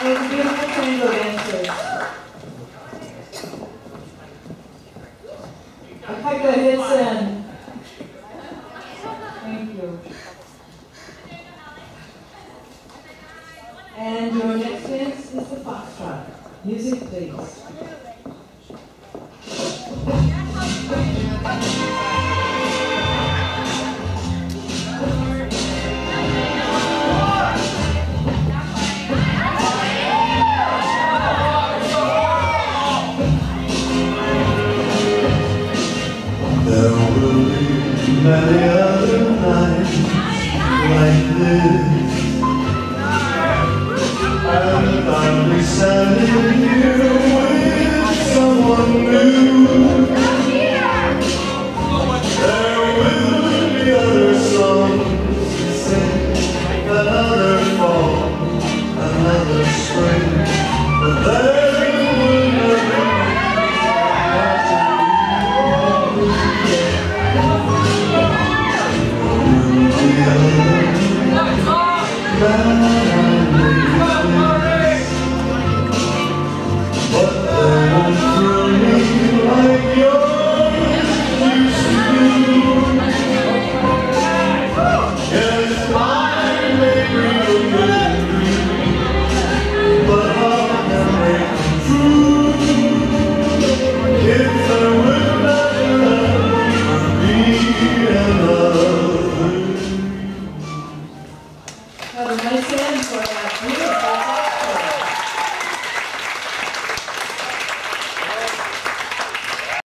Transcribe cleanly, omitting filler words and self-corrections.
Those beautiful tango dancers. Akaika Hitson. Thank you. And your next dance is the foxtrot. Music, please. There will be many other nights like this, and I'll be standing here